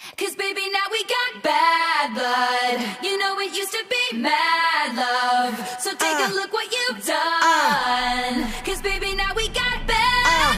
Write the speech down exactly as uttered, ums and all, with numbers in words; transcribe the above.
Cause baby, now we got bad blood. You know it used to be mad love. So take Uh, a look what you've done.